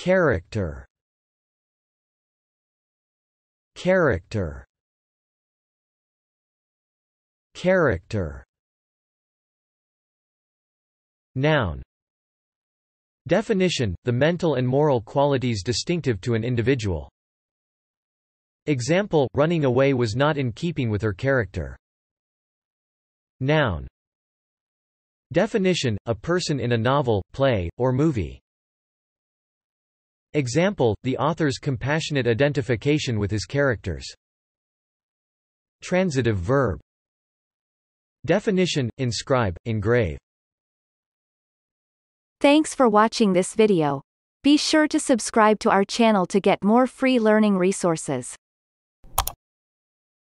Character. Character. Character. Noun. Definition: the mental and moral qualities distinctive to an individual. Example: running away was not in keeping with her character. Noun. Definition: a person in a novel, play, or movie. Example: the author's compassionate identification with his characters. Transitive verb. Definition: inscribe, engrave. Thanks for watching this video. Be sure to subscribe to our channel to get more free learning resources.